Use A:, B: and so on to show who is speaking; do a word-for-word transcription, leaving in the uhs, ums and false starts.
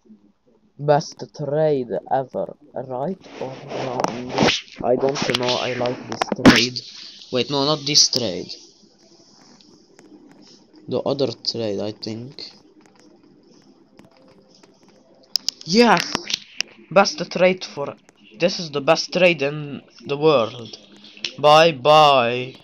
A: Best trade ever, right or wrong? I don't know, I like this trade. Wait, no, not this trade. The other trade, I think. Yes! Best trade for... This is the best trade in the world. Bye bye.